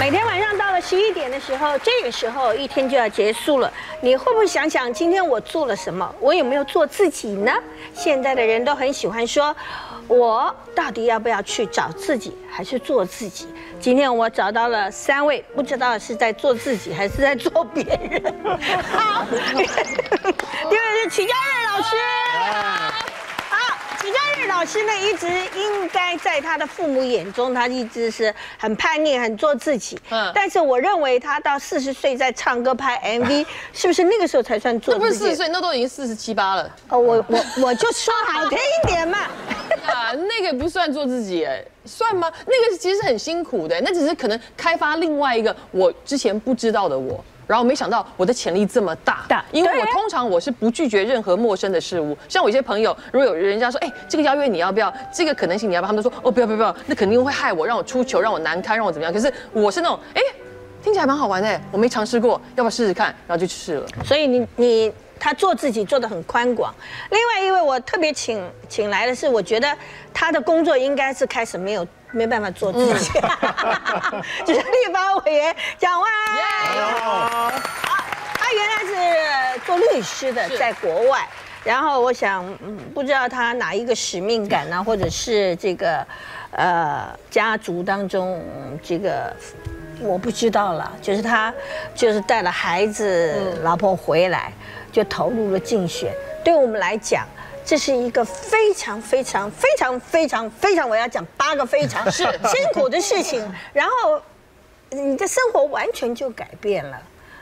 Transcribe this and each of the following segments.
每天晚上到了11点的时候，这个时候一天就要结束了。你会不会想想今天我做了什么？我有没有做自己呢？现在的人都很喜欢说，我到底要不要去找自己，还是做自己？今天我找到了3位，不知道是在做自己还是在做别人。好，第二是曲家瑞老师。曲家瑞老师呢，一直应该在他的父母眼中，他一直是很叛逆、很做自己。但是我认为他到40岁在唱歌、拍 MV， 是不是那个时候才算做自己？ 那不是40岁，那都已经47、8了。 哦，我就说好听一点嘛。 啊，那个不算做自己，算吗？那个其实很辛苦的，那只是可能开发另外一个我之前不知道的我。然后没想到我的潜力这么大，因为我通常我是不拒绝任何陌生的事物。像我一些朋友，如果有人家说，哎，这个邀约你要不要？这个可能性你要不要？他们都说，哦，不要，那肯定会害我，让我出糗，让我难堪，让我怎么样？可是我是那种，哎，听起来蛮好玩的，我没尝试过，要不要试试看？然后就去试了。 所以他做自己做得很宽广。另外一位我特别请来的是，我觉得他的工作应该是开始没办法做自己，就是立法委员蒋万安。他原来是做律师的，在国外。然后我想，不知道他哪一个使命感呢，或者是这个家族当中这个。我不知道了，就是他，就是带了孩子、老婆回来，就投入了竞选。对我们来讲，这是一个非常，我要讲8个非常辛苦的事情。然后，你的生活完全就改变了。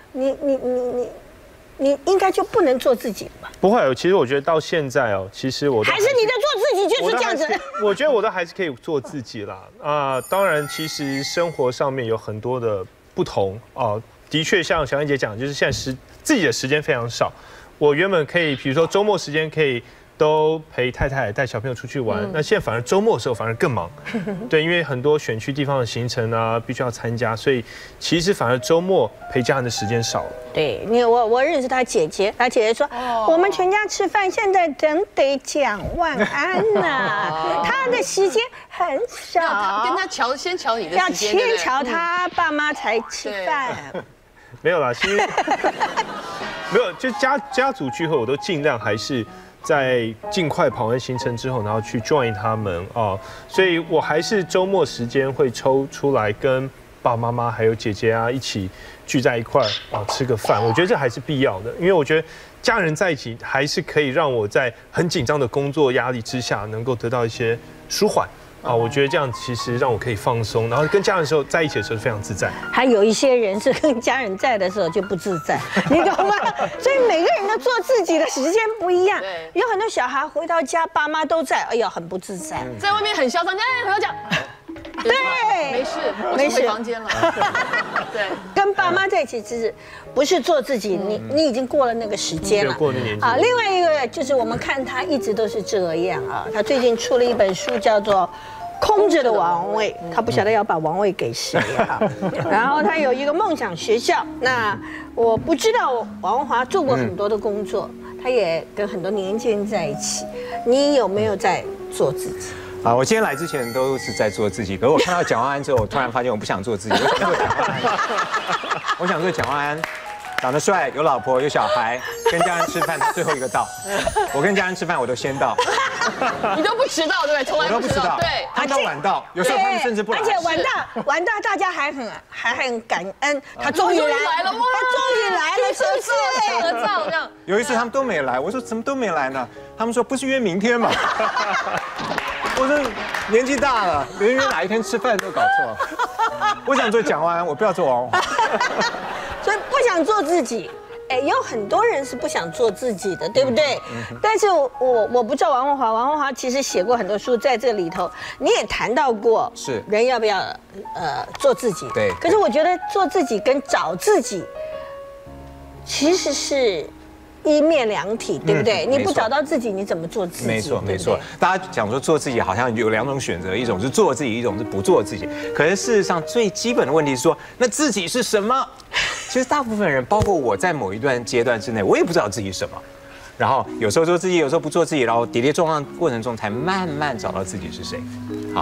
你应该就不能做自己了吧？ 不会，其实我觉得到现在哦，其实我还是你的做自己就是这样子。 我觉得我都还是可以做自己啦。当然，其实生活上面有很多的不同啊。的确，像小燕姐讲，就是现在自己的时间非常少。我原本可以，比如说周末时间可以都陪太太带小朋友出去玩，那现在反而周末的时候反而更忙。对，因为很多选区地方的行程啊，必须要参加，所以其实反而周末陪家人的时间少了。 对，我认识他姐姐，他姐姐说，我们全家吃饭现在真得蒋万安呐，他的时间很少， 跟他先瞧你的时间， 要先瞧他爸妈才吃饭。 没有啦，其实没有，就家族聚会我都尽量还是。在尽快跑完行程之后，然后去 join 他们啊，所以我还是周末时间会抽出来跟爸爸妈妈还有姐姐啊一起聚在一块啊吃个饭，我觉得这还是必要的，因为我觉得家人在一起还是可以让我在很紧张的工作压力之下能够得到一些舒缓。我觉得这样其实让我可以放松，然后跟家人的时候在一起的时候非常自在。 还有一些人是跟家人在的时候就不自在，你懂吗？所以每个人的做自己的时间不一样。有很多小孩回到家，爸妈都在，哎呀，很不自在， 在外面很嚣张，哎，回到家。对，没事，没事，回房间了。对， 跟爸妈在一起，其实不是做自己，你已经过了那个时间了。 过了年纪啊，另外一个就是我们看他一直都是这样啊，他最近出了一本书，叫做《空着的王位》，他不晓得要把王位给谁啊。然后他有一个梦想学校，那我不知道王文华做过很多的工作，他也跟很多年轻人在一起，你有没有在做自己？ 我今天来之前都是在做自己，可是我看到蒋万安之后，我突然发现我不想做自己，我想做蒋万安。我想做蒋万安，长得帅，有老婆，有小孩，跟家人吃饭最后一个到。我跟家人吃饭我都先到。 你都不迟到对不对？从来不迟到。对， 他都晚到，有时候他们甚至不来。 而且晚到，大家还很感恩，他终于来了，他终于来了，是不是？ 合照这样。 有一次他们都没来，我说怎么都没来呢？他们说不是约明天吗？我说年纪大了，连约哪一天吃饭都搞错。我想做蒋万安，我不要做王华。 所以不想做自己。有很多人是不想做自己的，对不对？但是我不知道王文华其实写过很多书，在这里头你也谈到过， 是人要不要做自己？ 对。 可是我觉得做自己跟找自己其实是一面两体，对不对？你不找到自己，你怎么做自己？ 没错，没错。大家讲说做自己好像有2种选择，一种是做自己，一种是不做自己。可是事实上最基本的问题是说，那自己是什么？其实大部分人，包括我在某一段阶段之内，我也不知道自己是什么。然后有时候做自己，有时候不做自己，然后跌跌撞撞过程中才慢慢找到自己是谁。好，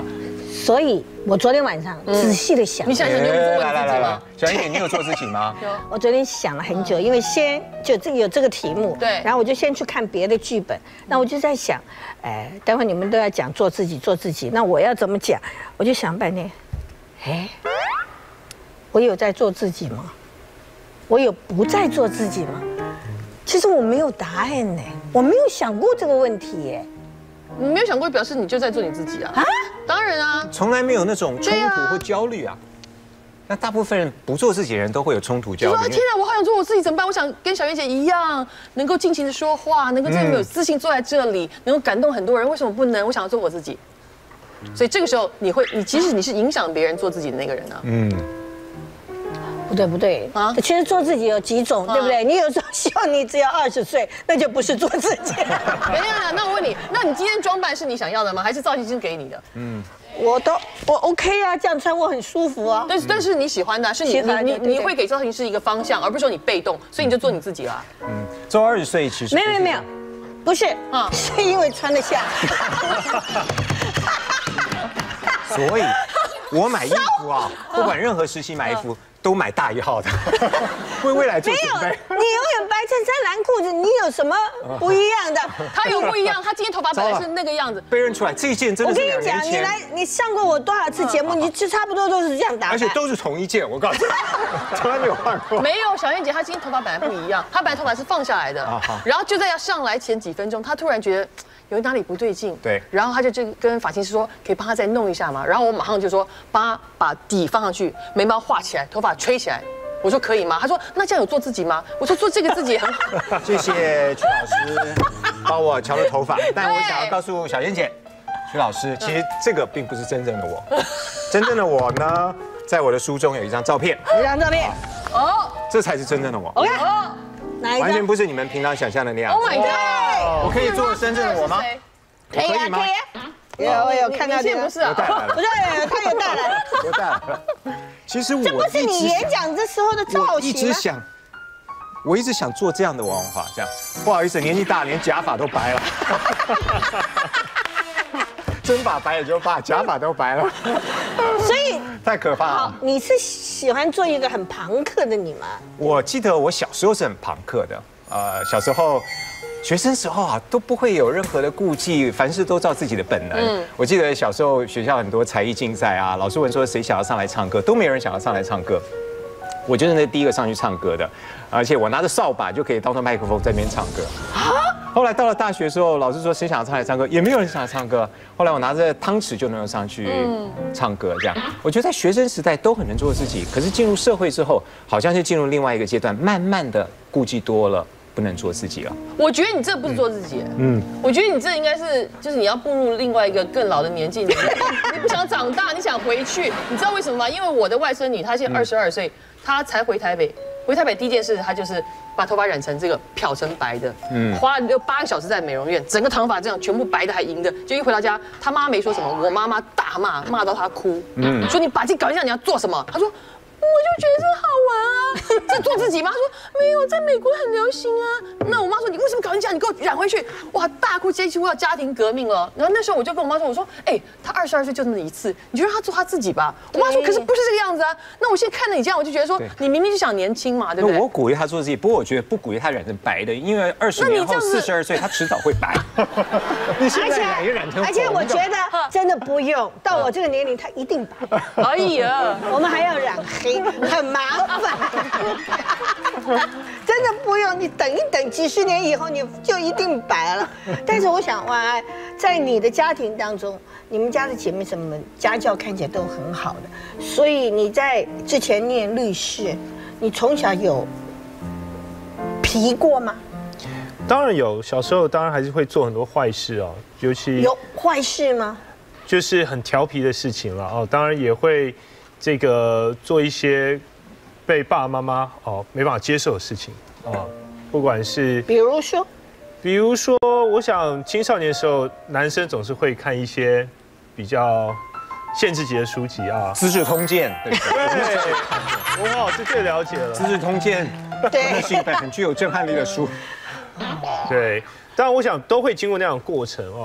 所以我昨天晚上仔细的想， 你想想，你有做过你自己吗？ 小燕姐，你有做自己吗？ 有。 我昨天想了很久，因为先就有这个题目， 对， 然后我就先去看别的剧本，那我就在想，待会你们都要讲做自己，做自己，那我要怎么讲？我就想半天，我有在做自己吗？我有不在做自己吗？其实我没有答案呢，我没有想过这个问题耶。 你没有想过，表示你就在做你自己啊？啊，当然啊， 从来没有那种冲突或焦虑啊。那大部分人不做自己的人都会有冲突焦虑。 就说天哪，我好想做我自己，怎么办？我想跟小燕姐一样，能够尽情的说话，能够这么有自信坐在这里，能够感动很多人，为什么不能？我想要做我自己。所以这个时候，你其实你是影响别人做自己的那个人啊。 不对啊！其实做自己有几种，对不对？你有时候希望你只有20岁，那就不是做自己。 等一下，那我问你，那你今天装扮是你想要的吗？还是造型师给你的？ 我 OK 啊，这样穿我很舒服啊。 但是你喜欢的，是你会给造型师一个方向，而不是说你被动，所以你就做你自己啦。 做20岁其实没有，不是是因为穿得下。 所以，我买衣服啊，不管任何时期买衣服。都买大一号的，为未来做准备。 你永远白衬衫蓝裤子，你有什么不一样的？ 他有不一样，他今天头发本来是那个样子， 被认出来。这一件真的是2年前。我跟你讲，你上过我多少次节目，你就差不多都是这样打扮， 而且都是同一件。我告诉你，从来没有换过。 没有，小燕姐她今天头发本来不一样，她本来头发是放下来的，然后就在要上来前几分钟，她突然觉得有哪里不对劲， 对， 然后她就跟发型师说，可以帮她再弄一下吗？然后我马上就说，帮她把底放上去，眉毛画起来，头发吹起来。我说可以吗？他说那这样有做自己吗？我说做这个自己也很好。 谢谢曲老师帮我调了头发，但我想要告诉小燕姐，曲老师，其实这个并不是真正的我，真正的我呢，在我的书中有一张照片，这才是真正的我。 OK， 哪一张？ 完全不是你们平常想象的那样。 Oh my god！ 我可以做真正的我吗？ 可以吗？我有看到这个， 不是啊， 不是，他有带来， 我带来了。其实我这不是你演讲这时候的造型吗？ 我一直想做这样的王文华，这样。不好意思，年纪大，连假发都白了。真发白也就罢，假发都白了。 所以太可怕了。 你是喜欢做一个很朋克的你吗？ 我记得我小时候是很朋克的，小时候。学生时候啊，都不会有任何的顾忌，凡事都照自己的本能。我记得小时候学校很多才艺竞赛啊，老师问说谁想要上来唱歌，都没有人想要上来唱歌。我就是那第一个上去唱歌的，而且我拿着扫把就可以当着麦克风在那边唱歌。后来到了大学的时候，老师说谁想要上来唱歌，也没有人想要唱歌。后来我拿着汤匙就能上去唱歌，这样。我觉得在学生时代都很能做自己，可是进入社会之后，好像是进入另外一个阶段，慢慢的顾忌多了。不能做自己了。 我觉得你这不是做自己，我觉得你这应该是，就是你要步入另外一个更老的年纪，你不想长大，你想回去，你知道为什么吗？因为我的外甥女她现在22岁，她才回台北，回台北第一件事她就是把头发染成这个漂成白的，花了8个小时在美容院，整个长发这样全部白的还银的，就一回到家，她妈没说什么，我妈妈大骂到她哭，说你把自己搞成这样你要做什么？她说。我就觉得这好玩啊，在做自己吗？他说没有，在美国很流行啊。那我妈说你为什么搞成这样？你给我染回去！哇，大哭几乎要家庭革命了。然后那时候我就跟我妈说，我说他22岁就这么一次，你就让他做他自己吧。我妈说可是不是这个样子啊。那我现在看到你这样，我就觉得说你明明就想年轻嘛，对不对？ 我鼓励他做自己，不过我觉得不鼓励他染成白的，因为20年后42岁他迟早会白。你现在染也染成红的。 而且我觉得真的不用，到我这个年龄他一定白。 可以啊， 我们还要染黑。很麻烦，真的不用，你等一等，几十年以后你就一定白了。但是我想，哇，在你的家庭当中，你们家的姐妹什么家教看起来都很好的，所以你在之前念律师，你从小有皮过吗？ 当然有，小时候当然还是会做很多坏事哦，尤其有坏事吗？ 就是很调皮的事情了哦，当然也会。这个做一些被爸爸妈妈没办法接受的事情不管是比如说， 我想青少年的时候，男生总是会看一些比较限制级的书籍啊， 《资治通鉴》 对，文老师最了解了，《 资治通鉴》对，是一本很具有震撼力的书。 对，当然我想都会经过那样的过程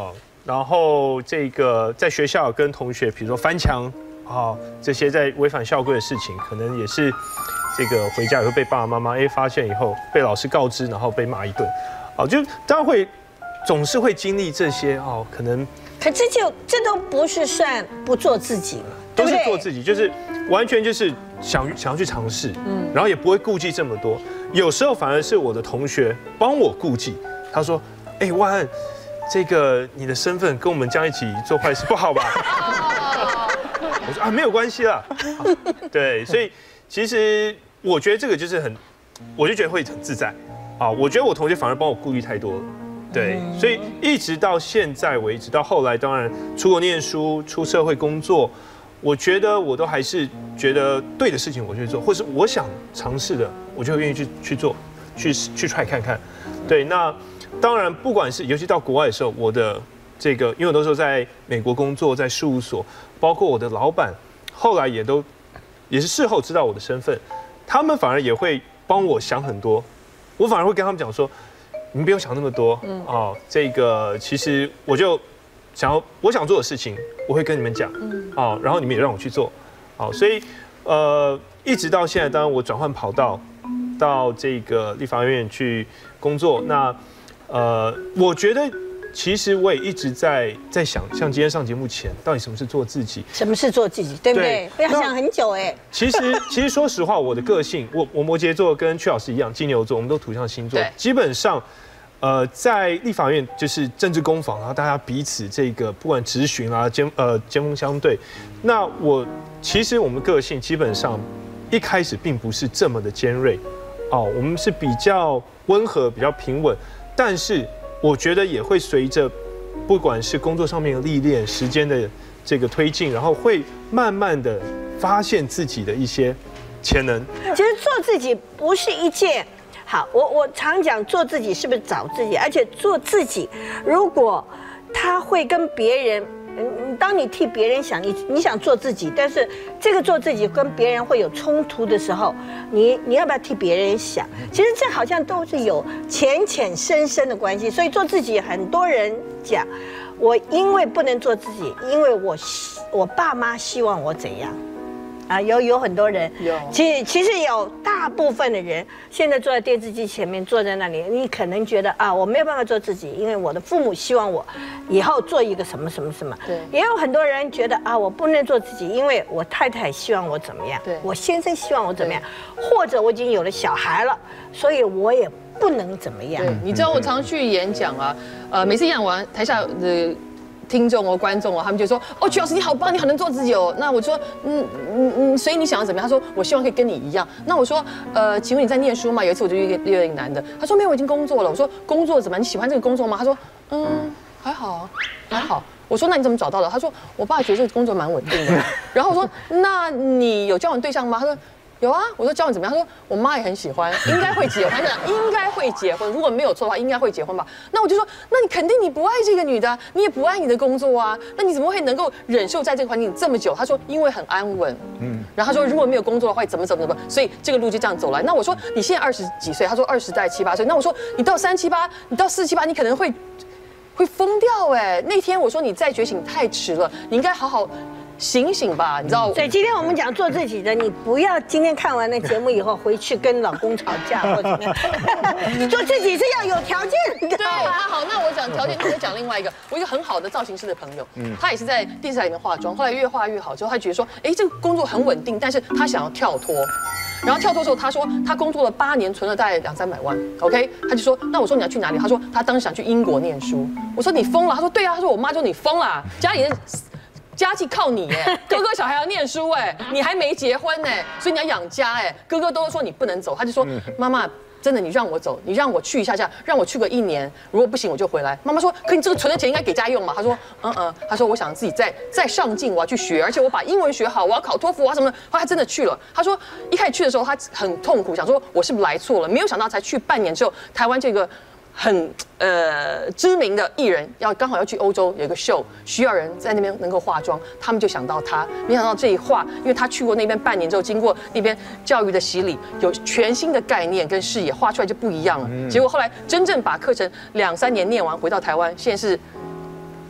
然后这个在学校跟同学，比如说翻墙啊这些在违反校规的事情，可能也是这个回家也会被爸爸妈妈发现以后被老师告知，然后被骂一顿，就当然会总是会经历这些可能。 可这都不是算不做自己嘛， 都是做自己，就是完全就是想要去尝试，然后也不会顾忌这么多。有时候反而是我的同学帮我顾忌，他说：“哎，万安，这个你的身份跟我们这样一起做坏事不好吧？”我说：“没有关系啦。”对，所以其实我觉得这个就是我就觉得会很自在我觉得我同学反而帮我顾虑太多了。对，所以一直到现在为止，到后来当然出国念书、出社会工作，我觉得我都还是觉得对的事情我去做，或是我想尝试的，我就会愿意去做，去 try 看看。对，那当然不管是尤其到国外的时候，我的这个，因为我那时候在美国工作，在事务所，包括我的老板，后来也是事后知道我的身份，他们反而也会帮我想很多，我反而会跟他们讲说。你们不用想那么多，这个其实我想做的事情，我会跟你们讲，然后你们也让我去做，所以一直到现在，当然我转换跑道到这个立法院去工作，那我觉得其实我也一直在想，像今天上节目前，到底什么是做自己？ 什么是做自己，对不对？我要想很久哎。 其实说实话，我的个性，我摩羯座跟曲老师一样，金牛座，我们都土象星座，基本上。在立法院就是政治攻防，然后大家彼此这个不管质询啊，尖锋相对。那其实我们个性基本上一开始并不是这么的尖锐，我们是比较温和、比较平稳。但是我觉得也会随着不管是工作上面的历练、时间的这个推进，然后会慢慢的发现自己的一些潜能。 其实做自己不是一件。好，我常讲做自己是不是找自己，而且做自己，如果他会跟别人，当你替别人想，你想做自己，但是这个做自己跟别人会有冲突的时候，你要不要替别人想？其实这好像都是有浅浅深深的关系。所以做自己，很多人讲，我因为不能做自己，因为我爸妈希望我怎样。有很多人，其实有大部分的人现在坐在电视机前面，坐在那里，你可能觉得我没有办法做自己，因为我的父母希望我以后做一个什么什么什么。对，也有很多人觉得我不能做自己，因为我太太希望我怎么样，我先生希望我怎么样，或者我已经有了小孩了，所以我也不能怎么样。 对，你知道我常去演讲每次演完台下的。听众观众他们就说曲老师你好棒，你好能做自己哦。那我说所以你想要怎么样？他说我希望可以跟你一样。那我说请问你在念书吗？有一次我就遇到一个男的，他说没有，我已经工作了。我说工作怎么？你喜欢这个工作吗？他说还好。我说那你怎么找到的？他说我爸觉得这个工作蛮稳定的。然后我说那你有交往对象吗？他说。有啊，我说教你怎么样？他说我妈也很喜欢，应该会结婚的，应该会结婚。如果没有错的话，应该会结婚吧？那我就说，那你肯定你不爱这个女的，你也不爱你的工作啊，那你怎么会能够忍受在这个环境这么久？他说因为很安稳，然后他说如果没有工作的话，怎么，所以这个路就这样走来。那我说你现在20几岁，他说20代7、8岁。那我说你到37、8，你到47、8，你可能会疯掉哎。那天我说你再觉醒太迟了，你应该好好。醒醒吧，你知道？ 所以今天我们讲做自己的，你不要今天看完那节目以后回去跟老公吵架或怎么样。做自己是要有条件的。 对，好，那我讲条件，那我讲另外一个，我一个很好的造型师的朋友，他也是在电视台里面化妆，后来越化越好之后，他觉得说，这个工作很稳定，但是他想要跳脱。然后跳脱之后，他说他工作了8年，存了大概200-300万 ，OK？ 他就说，那我说你要去哪里？他说他当时想去英国念书。我说你疯了？他说对啊，他说我妈说你疯了，家里人。家计靠你哎，哥哥小孩要念书哎，你还没结婚哎，所以你要养家哎。哥哥都说你不能走，他就说妈妈真的你让我走，你让我去一下，让我去个1年，如果不行我就回来。妈妈说可你这个存的钱应该给家用嘛。他说他说我想自己再上进，我要去学，而且我把英文学好，我要考托福啊什么的。后来他真的去了。他说一开始去的时候他很痛苦，想说我是不是来错了，没有想到才去半年之后，台湾这个。很知名的艺人刚好要去欧洲有一个秀，需要人在那边能够化妆，他们就想到他，没想到这一化，因为他去过那边半年之后，经过那边教育的洗礼，有全新的概念跟视野，画出来就不一样了。结果后来真正把课程2-3年念完，回到台湾，现在是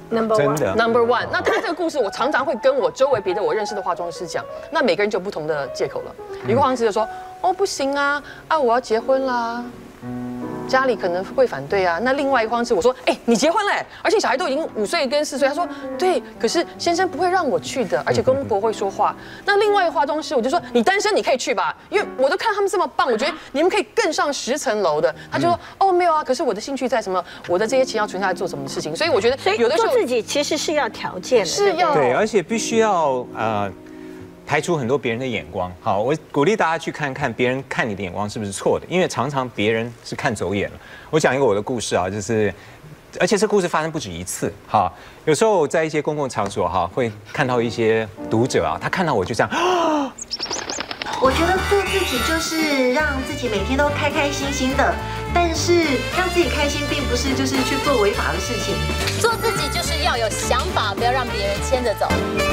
Number 真 one， 的 Number one，那他这个故事，我常常会跟我周围别的我认识的化妆师讲，那每个人就有不同的借口了。有一个化妆师就说，哦不行啊，我要结婚啦，家里可能会反对啊。那另外一个化妆师我说，你结婚嘞，而且小孩都已经5岁跟4岁，他说对，可是先生不会让我去的，而且公婆会说话。那另外一个化妆师我就说，你单身你可以去吧，因为我都看他们这么棒，我觉得你们可以更上10层楼的。他就说，哦没有啊，可是我的兴趣在什么，我的这些钱要存下来做什么事情，所以我觉得有的时候做自己其实是要条件的， 是要对，而且必须要排除很多别人的眼光。好，我鼓励大家去看看别人看你的眼光是不是错的，因为常常别人是看走眼了。我讲一个我的故事啊，就是，而且这故事发生不止一次。哈，有时候在一些公共场所哈，会看到一些读者啊，他看到我就这样。 我觉得做自己就是让自己每天都开开心心的，但是让自己开心并不是就是去做违法的事情。 做自己就是要有想法，不要让别人牵着走。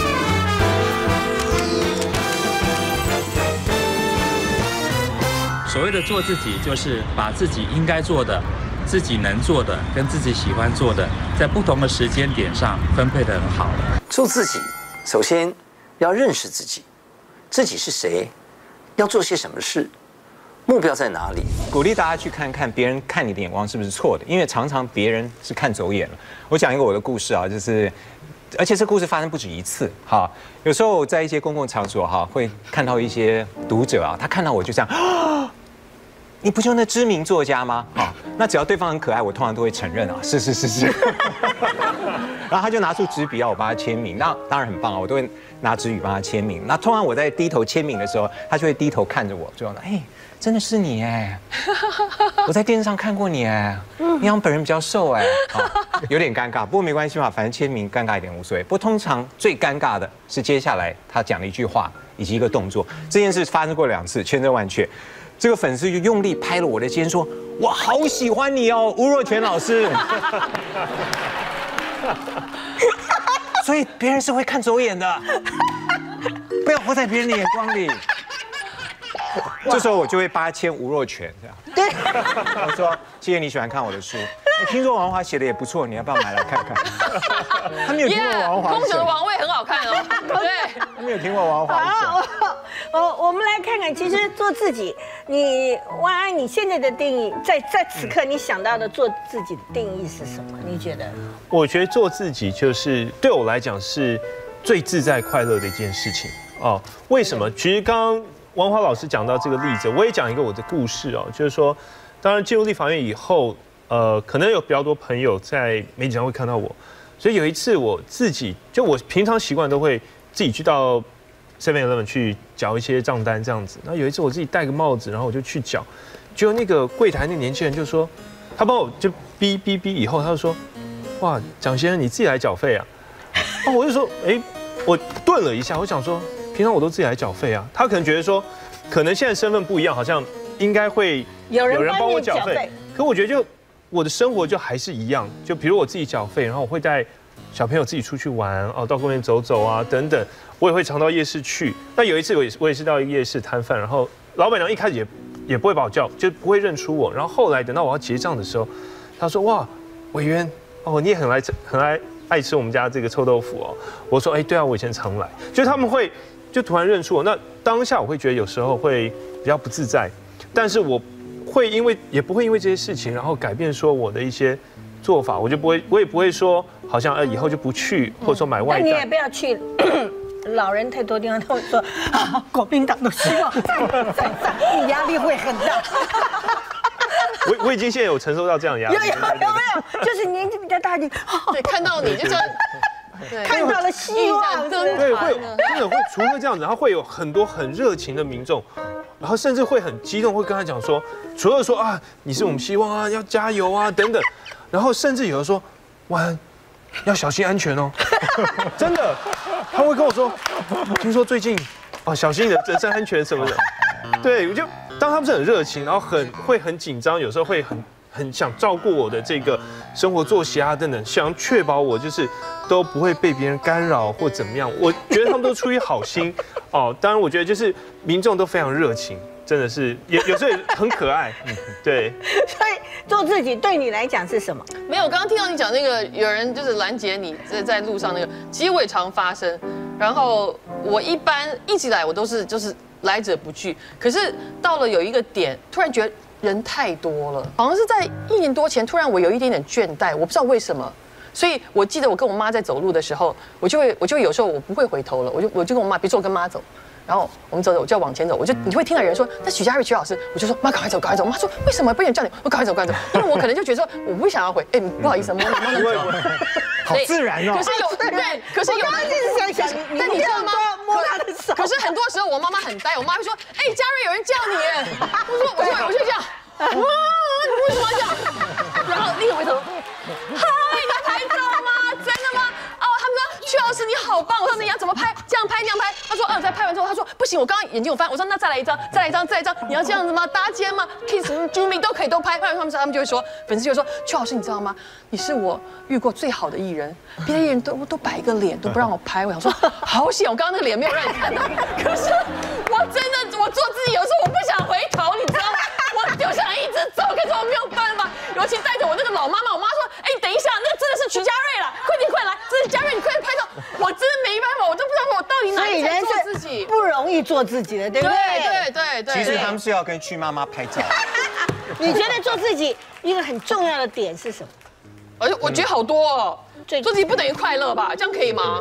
所谓的做自己，就是把自己应该做的、自己能做的跟自己喜欢做的，在不同的时间点上分配得很好。 做自己，首先要认识自己，自己是谁，要做些什么事，目标在哪里。 鼓励大家去看看别人看你的眼光是不是错的，因为常常别人是看走眼了。我讲一个我的故事啊，就是。而且这故事发生不止一次。哈，有时候在一些公共场所哈，会看到一些读者啊，他看到我就这样。你不就那知名作家吗？好，那只要对方很可爱，我通常都会承认啊，是。然后他就拿出纸笔要我帮他签名，那当然很棒啊，我都会拿纸笔帮他签名。那通常我在低头签名的时候，他就会低头看着我，就说：“真的是你哎，我在电视上看过你哎，你好像本人比较瘦哎，有点尴尬，不过没关系嘛，反正签名尴尬一点无所谓。不过通常最尴尬的是接下来他讲了一句话以及一个动作，这件事发生过2次，千真万确。”这个粉丝就用力拍了我的肩，说：“我好喜欢你哦，吴若权老师。”所以别人是会看走眼的，不要活在别人的眼光里。这时候我就会帮他签吴若权，这样。对。我说：“谢谢你喜欢看我的书，听说王华写的也不错，你要不要买来看看？”他没有听过王华。 空手的王位很好看哦。对。 他没有听过王华。 我们来看看，其实做自己，万安，你现在的定义，在此刻你想到的做自己的定义是什么？你觉得？ 我觉得做自己就是对我来讲是最自在快乐的一件事情哦。为什么？其实刚刚王华老师讲到这个例子，我也讲一个我的故事哦，就是说，当然进入立法院以后，可能有比较多朋友在媒体上会看到我，所以有一次我自己，就我平常习惯都会自己去到 7-Eleven 去缴一些账单这样子。那有一次我自己戴个帽子，然后我就去缴，结果那个柜台那年轻人就说，他帮我就哔哔哔以后，他就说，哇，蒋先生你自己来缴费啊？我就说，我顿了一下，我想说，平常我都自己来缴费啊。他可能觉得说，可能现在身份不一样，好像应该会有人帮我缴费。可我觉得就我的生活就还是一样，就比如我自己缴费，然后我会带小朋友自己出去玩哦，到公园走走啊等等。我也会常到夜市去。那有一次我也是到夜市摊贩，然后老板娘一开始也不会把我叫，就不会认出我。然后后来等到我要结账的时候，他说：“哇，委员哦，你也很爱吃我们家这个臭豆腐哦。”我说：“对啊，我以前常来。”就他们会就突然认出我。那当下我会觉得有时候会比较不自在，但是我也不会因为这些事情然后改变说我的一些做法，我也不会说好像以后就不去，或者说买外带。 那你也不要去。老人太多地方都会说国民党都希望在上，你压力会很大。 我已经现在有承受到这样的压力。有没有？就是年纪比较大一点， 对，看到你就是看到了希望， 对，会真的会除了这样子，然后会有很多很热情的民众，然后甚至会很激动，会跟他讲说，除了说你是我们希望啊，要加油啊等等，然后甚至有人说，哇，要小心安全哦，真的。他会跟我说，听说最近小心你的人身安全什么的。对，我就当他们是很热情，然后会很紧张，有时候会很想照顾我的这个生活作息啊等等，想确保我就是都不会被别人干扰或怎么样。我觉得他们都出于好心哦。当然，我觉得就是民众都非常热情， 真的是有时候也很可爱，对。 所以做自己对你来讲是什么？ 没有，我刚刚听到你讲那个有人就是拦截你在路上那个，其实我也常发生。然后我一般一直以来我都是就是来者不拒，可是到了有一个点，突然觉得人太多了，好像是在1年多前，突然我有一点点倦怠，我不知道为什么。所以我记得我跟我妈在走路的时候，我就会有时候我不会回头了，我就跟我妈，比如说我跟妈走。然后我们走，我就要往前走，你会听到有人说那许家瑞曲老师，我就说妈赶快走赶快走。妈说为什么不有人叫你？我赶快走赶快走，因为我可能就觉得说我不想要回，不好意思，妈能走。 好自然哦。 可是有， 我一直想你， 但你知道吗？ 摸他的手。 可是很多时候我妈妈很呆，我妈会说家瑞有人叫你耶。我就这样，妈你为什么要这样？然后另一个回头，嗨，你拍照吗？真的吗？他们说曲老师你好棒，我说你要怎么拍？这样拍那样拍？他说在拍完之后，他说不行，我刚刚眼睛有翻。我说那再来一张，你要这样子吗？搭肩吗 ？kiss、Jimmy 都可以都拍。他们就会说，粉丝就会说曲老师你知道吗？你是我遇过最好的艺人，别的艺人都摆一个脸都不让我拍。我想说好险，我刚刚那个脸没有让你看到。可是我做自己，有时候我不想回头，你知道吗？我就想一直走，可是我没有办法。尤其带着我那个老妈妈，我妈说等一下，那个真的是曲家瑞啦，快来，这是家瑞，你快点拍照。我真的没办法，我都不知道我到底哪里在做自己， 不容易做自己的，对不对？ 对。 其实他们是要跟曲妈妈拍照。 你觉得做自己一个很重要的点是什么？ 我觉得好多哦。做自己不等于快乐吧？这样可以吗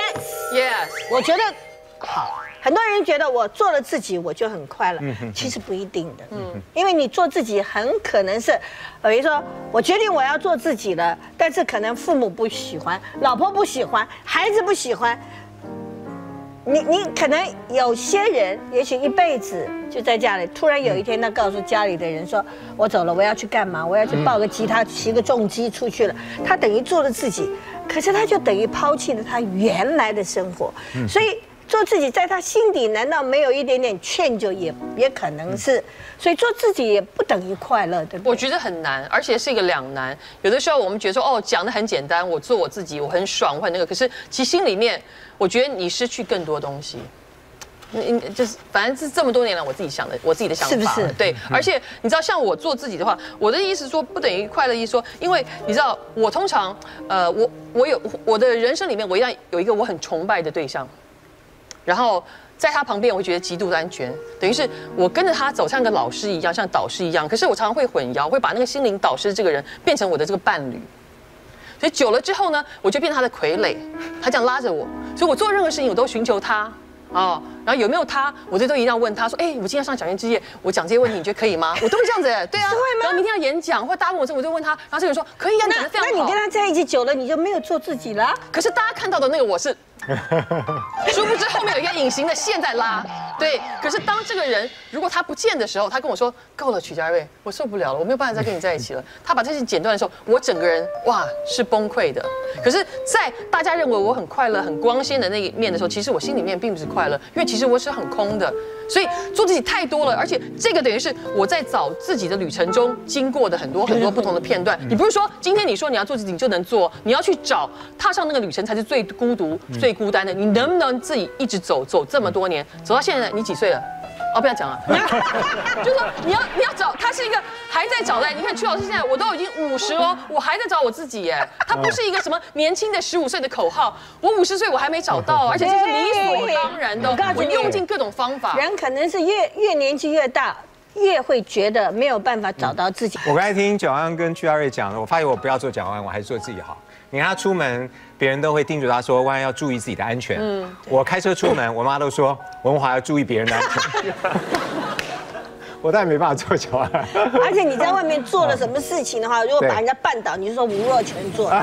？Yes，我觉得好。很多人觉得我做了自己我就很快乐，其实不一定的。因为你做自己很可能是，比如说我决定我要做自己了，但是可能父母不喜欢，老婆不喜欢，孩子不喜欢。你可能有些人也许一辈子就在家里，突然有一天他告诉家里的人说：“我走了，我要去干嘛？我要去抱个吉他，骑个重机出去了。”他等于做了自己，可是他就等于抛弃了他原来的生活，所以。做自己，在他心底难道没有一点点歉疚？也可能是，所以做自己也不等于快乐，对不对？ 我觉得很难，而且是一个两难。有的时候我们觉得说，讲得很简单，我做我自己，我很爽，我很那个。可是其实心里面，我觉得你失去更多东西。就是反正是这么多年来我自己的想法，是不是？对，而且你知道，像我做自己的话，我的意思说不等于快乐，意思说，因为你知道，我通常我的人生里面，我一定要有一个我很崇拜的对象。然后在他旁边，我会觉得极度的安全，等于是我跟着他走，像个老师一样，像导师一样。可是我常常会混淆，会把那个心灵导师这个人变成我的这个伴侣。所以久了之后呢，我就变成他的傀儡，他这样拉着我，所以我做任何事情我都寻求他然后有没有他，我都一定要问他说，我今天上小燕之夜，我讲这些问题，你觉得可以吗？我都会这样子，对啊。然后明天要演讲或大家问我这，我就问他，然后这个人说可以啊，你讲得非常好。 那你跟他在一起久了，你就没有做自己了。 可是大家看到的那个我是。殊不知后面有一个隐形的线在拉，对。可是当这个人如果他不见的时候，他跟我说够了，曲家瑞，我受不了了，我没有办法再跟你在一起了。他把这些剪断的时候，我整个人是崩溃的。可是，在大家认为我很快乐、很光鲜的那一面的时候，其实我心里面并不是快乐，因为其实我是很空的。所以做自己太多了，而且这个等于是我在找自己的旅程中经过的很多不同的片段。你不是说今天你说你要做自己你就能做，你要去找踏上那个旅程才是最孤独、最孤单的。你能不能自己一直走这么多年，走到现在你几岁了？不要讲了，就是说你要找，他是一个还在找的。你看曲老师现在我都已经50了，我还在找我自己耶。他不是一个什么年轻的15岁的口号，我50岁我还没找到，而且这是理所当然的。我用尽各种方法。 人可能是越年纪越大，越会觉得没有办法找到自己。 我刚才听蒋万安跟曲家瑞讲了，我发现我不要做蒋万安，我还是做自己好。你看他出门，别人都会叮嘱他说：“万安要注意自己的安全。”我开车出门，我妈都说文华要注意别人的安全。我当然没办法做小孩。 而且你在外面做了什么事情的话，如果把人家绊倒，你就说吴若权做。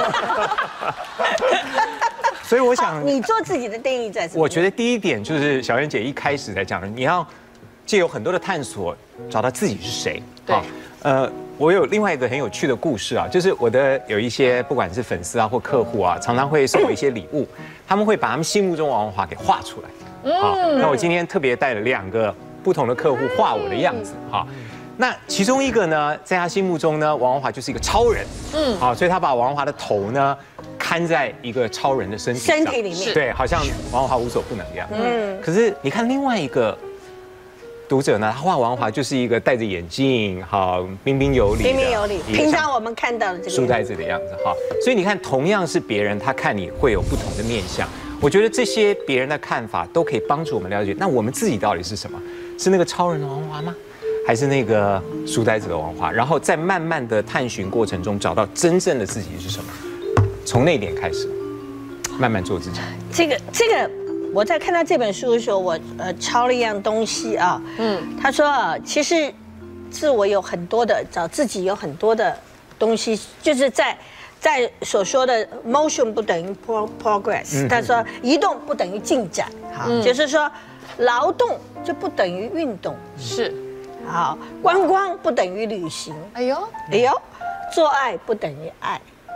所以我想， 你做自己的定义在什么？ 我觉得第一点就是小燕姐一开始在讲的，你要借由很多的探索，找到自己是谁。 对。 我有另外一个很有趣的故事啊，就是我的有一些不管是粉丝啊或客户啊，常常会送我一些礼物，他们会把他们心目中王文华给画出来。那我今天特别带了2个不同的客户画我的样子。那其中一个呢，在他心目中呢，王文华就是一个超人。所以他把王文华的头呢看在一个超人的身体里面，对，好像王文华无所不能一样。可是你看另外一个读者呢，他画王华就是一个戴着眼镜，好彬彬有礼， 彬彬有礼。平常我们看到的这个书呆子的样子，哈。所以你看，同样是别人，他看你会有不同的面相。我觉得这些别人的看法都可以帮助我们了解，那我们自己到底是什么？是那个超人的王华吗？还是那个书呆子的王华？然后在慢慢的探寻过程中，找到真正的自己是什么？从那一点开始，慢慢做自己。这个， 我在看到这本书的时候，我抄了一样东西啊。他说啊，其实自我有很多的，找自己有很多的东西，就是在所说的 motion 不等于 progress， 他说移动不等于进展，好，就是说劳动就不等于运动， 是， 好，观光不等于旅行，哎呦，做爱不等于爱，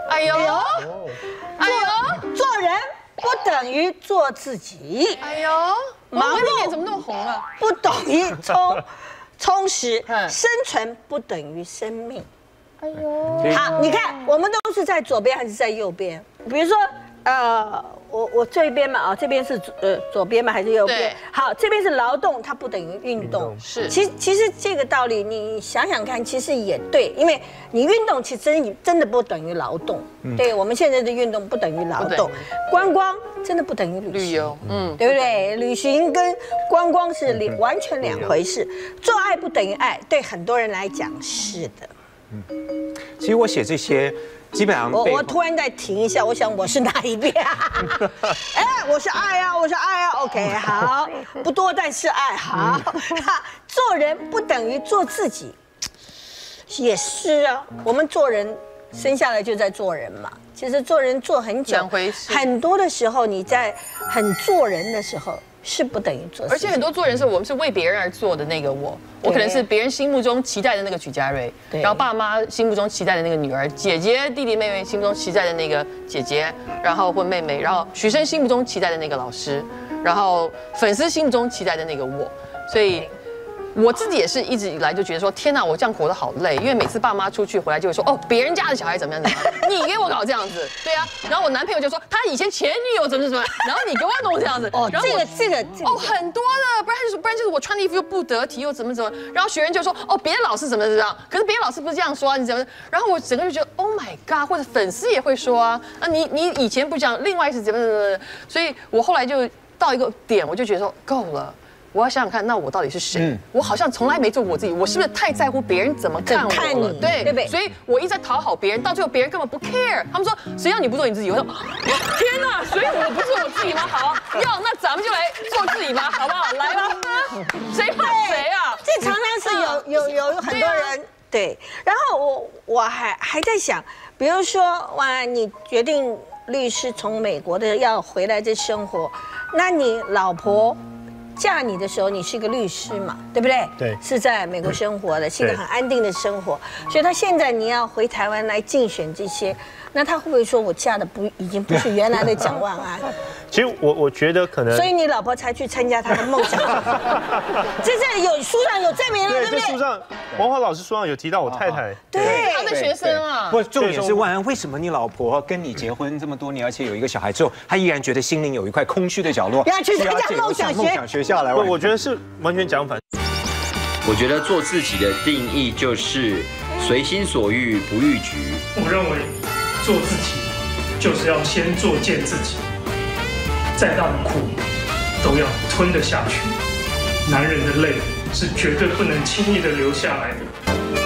做人不等于做自己， 忙碌脸怎么那么红了？ 不等于充实，生存不等于生命。好，你看，我们都是在左边还是在右边？比如说，我这边嘛，啊，这边是左边嘛还是右边？好，这边是劳动，它不等于运动。是，其实这个道理你想想看，其实也对，因为你运动其实真的不等于劳动。对，我们现在的运动不等于劳动，观光真的不等于旅游，对不对？旅行跟观光是完全两回事。做爱不等于爱，对很多人来讲是的。 其实我写这些，基本上我突然再停一下，我想我是哪一边啊？我是爱啊，OK， 好，不多但是爱，好。做人不等于做自己，也是啊。我们做人生下来就在做人嘛，其实做人做很久，很多的时候你在很做人的时候。是不等于做， 而且很多做人是我们是为别人而做的那个我可能是别人心目中期待的那个曲家瑞，然后爸妈心目中期待的那个女儿，姐姐、弟弟、妹妹心目中期待的那个姐姐，然后或妹妹，然后学生心目中期待的那个老师，然后粉丝心目中期待的那个我，所以。我自己也是一直以来就觉得说，天哪，我这样活得好累，因为每次爸妈出去回来就会说，别人家的小孩怎么样怎么样，你给我搞这样子，对啊。然后我男朋友就说，他以前前女友怎么，然后你给我弄这样子。然后这个很多的，不然就是我穿的衣服又不得体又怎么，然后学员就说，别的老师怎么样，可是别的老师不是这样说啊，你怎么？然后我整个就觉得 ，Oh my god， 或者粉丝也会说啊，你以前不讲，另外是怎么，所以我后来就到一个点，我就觉得说够了。我要想想看，那我到底是谁？我好像从来没做过我自己，我是不是太在乎别人怎么看我？ 看你， 对，所以我一直在讨好别人，到最后别人根本不 care。他们说，谁让你不做你自己？我说，天哪，所以我不做我自己吗？好，那咱们就来做自己吧，好不好？来吧，谁怕谁啊？ 这常常是有很多人对。然后我还在想，比如说你决定律师从美国的要回来这生活，那你老婆。嫁你的时候，你是一个律师嘛，对不对？ 对， 是在美国生活的，是一个很安定的生活。所以他现在你要回台湾来竞选这些，那他会不会说我嫁的已经不是原来的蒋万安？ 其实我觉得可能， 所以你老婆才去参加她的梦想。这有书上有证明了，对不对？ 这书上王华老师书上有提到我太太， 对， 他的学生啊。 不，重点是万安，为什么你老婆跟你结婚这么多年，而且有一个小孩之后，她依然觉得心灵有一块空虚的角落， 要去参加梦想学校来？ 我觉得是完全讲反。 我觉得做自己的定义就是随心所欲，不逾矩。 我认为做自己就是要先作践自己，再大的苦都要吞得下去。男人的泪是绝对不能轻易的流下来的。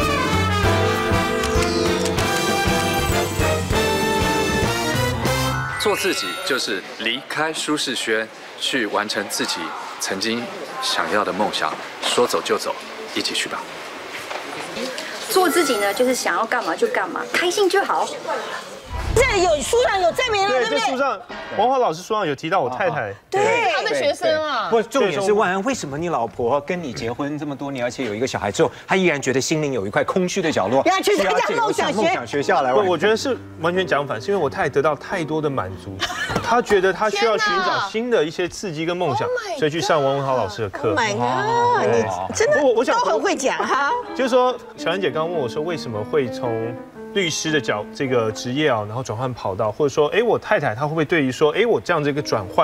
做自己就是离开舒适圈，去完成自己曾经想要的梦想，说走就走，一起去吧。 做自己呢，就是想要干嘛就干嘛，开心就好。 这有书上有证明了，对不对？ 这书上王华老师书上有提到我太太， 对， 他的学生啊。 不，重点是万安，为什么你老婆跟你结婚这么多年，而且有一个小孩之后，她依然觉得心灵有一块空虚的角落， 要去参加梦想学校来？ 我觉得是完全讲反，是因为我太太得到太多的满足，她觉得她需要寻找新的一些刺激跟梦想，所以去上王文豪老师的课。 Oh my god， 你真的我想都很会讲哈。 就是说，小兰姐刚刚问我说，为什么会从律师的这个职业啊，然后转换跑道，或者说，我太太她会不会对于说，我这样的一个转换，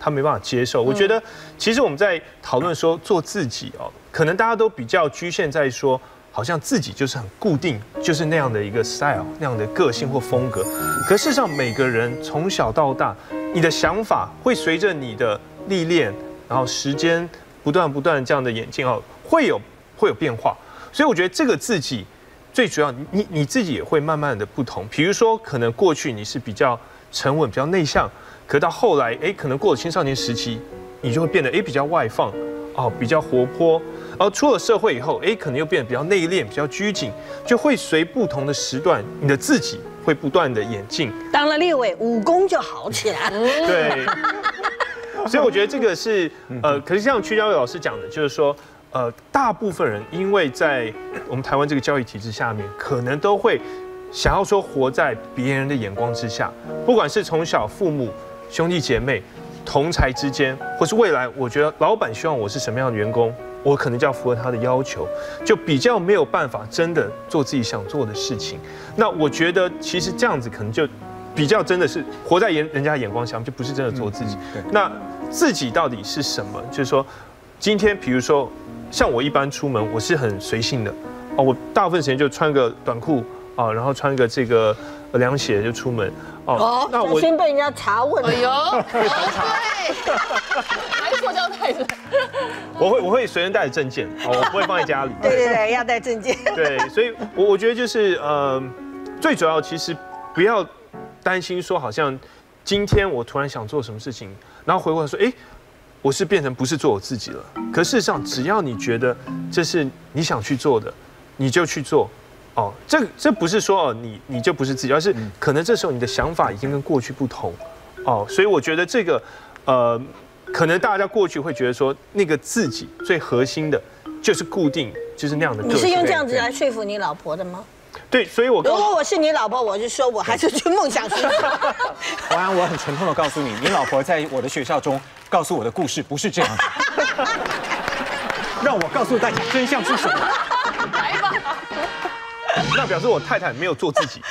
他没办法接受。我觉得其实我们在讨论说做自己哦，可能大家都比较局限在说，好像自己就是很固定，就是那样的一个 style， 那样的个性或风格。可事实上，每个人从小到大，你的想法会随着你的历练，然后时间不断这样的演进哦，会有变化。所以我觉得这个自己最主要，你自己也会慢慢的不同。比如说，可能过去你是比较沉稳、比较内向，可到后来，可能过了青少年时期，你就会变得比较外放，哦，比较活泼。然后出了社会以后，可能又变得比较内敛、比较拘谨，就会随不同的时段，你的自己会不断的演进。 当了立委，武功就好起来。 对。所以我觉得这个是可是像曲家伟老师讲的，就是说。大部分人因为在我们台湾这个教育体制下面，可能都会想要说活在别人的眼光之下，不管是从小父母、兄弟姐妹、同侪之间，或是未来，我觉得老板希望我是什么样的员工，我可能就要符合他的要求，就比较没有办法真的做自己想做的事情。那我觉得其实这样子可能就比较真的是活在人家的眼光下，就不是真的做自己。那自己到底是什么？就是说，今天比如说。像我一般出门，我是很随性的哦，我大部分时间就穿个短裤啊，然后穿个这个凉鞋就出门哦。那我先被人家查问。 哎呦，对，还是塑胶袋子。 我会随身带着证件哦，我不会放在家里。 对，要带证件。 对，所以我觉得就是最主要其实不要担心说，好像今天我突然想做什么事情，然后回过来说，我是变成不是做我自己了。可事实上，只要你觉得这是你想去做的，你就去做。哦，这不是说你就不是自己，而是可能这时候你的想法已经跟过去不同。哦，所以我觉得这个可能大家过去会觉得说那个自己最核心的就是固定，就是那样的个性。 你是用这样子来说服你老婆的吗？ 对，所以如果我是你老婆，我就说我还是去梦想学校。 我很沉痛的告诉你，你老婆在我的学校中告诉我的故事不是这样的。让我告诉大家真相是什么。 来吧。 那表示我太太没有做自己。